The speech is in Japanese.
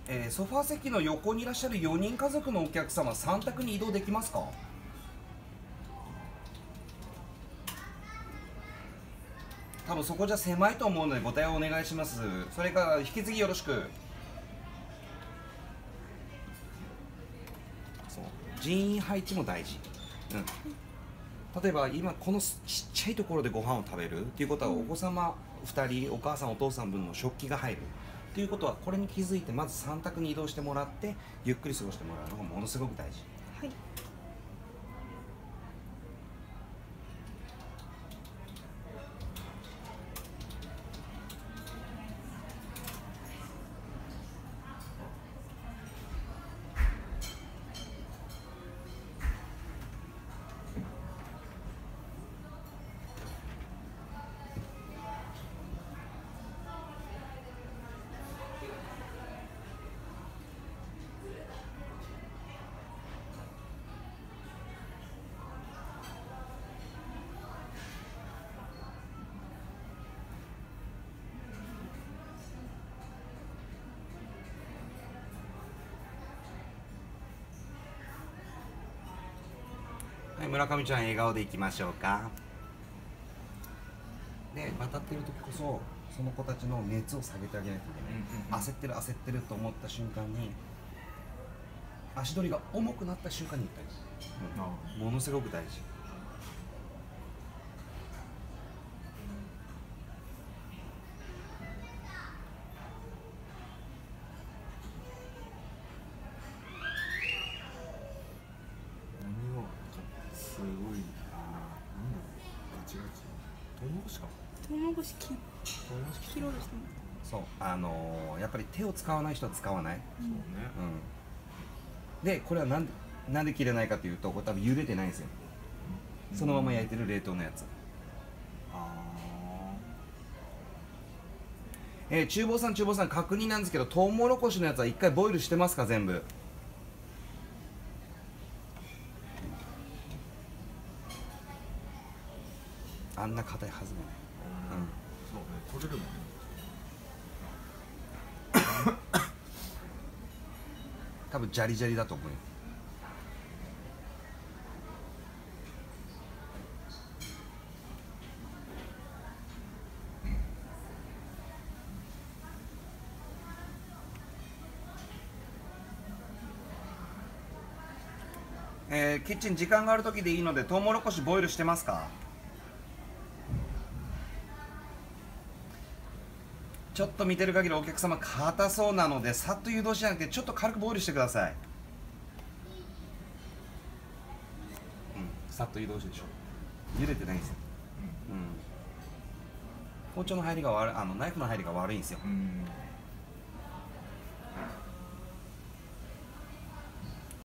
ソファー席の横にいらっしゃる4人家族のお客様、3択に移動できますか？多分そこじゃ狭いと思うのでご対応お願いします。それから引き継ぎよろしく。そう、人員配置も大事。例えば今このちっちゃいところでご飯を食べるっていうことは、お子様2人、お母さんお父さん分の食器が入るっていうことは、これに気づいてまず3択に移動してもらってゆっくり過ごしてもらうのがものすごく大事。 はい。 はい、村上ちゃん笑顔でいきましょうか。で、渡ってる時こそその子たちの熱を下げてあげないといけない。焦ってる焦ってると思った瞬間に、足取りが重くなった瞬間に言ったり、ものすごく大事。 すごい、なんだろう、ガチガチ。トウモロコシか。 トウモロコシ切ろうとしてます。 そう、やっぱり手を使わない人は使わない。 そうね。 で、これはなんで切れないかというと、これ多分茹でてないんですよ。そのまま焼いてる冷凍のやつ。厨房さん確認なんですけど、トウモロコシのやつは一回ボイルしてますか？全部。あんな硬いはずもない。 そうね、取れるもんね。 多分ジャリジャリだと思うよ。キッチン時間がある時でいいので、トウモロコシボイルしてますか？ちょっと見てる限りお客様硬そうなので、さっと湯通しじゃなくてちょっと軽くボイルしてください。さっと湯通しでしょ。茹でてないんですよ。包丁の入りが悪い、ナイフの入りが悪いんですよ。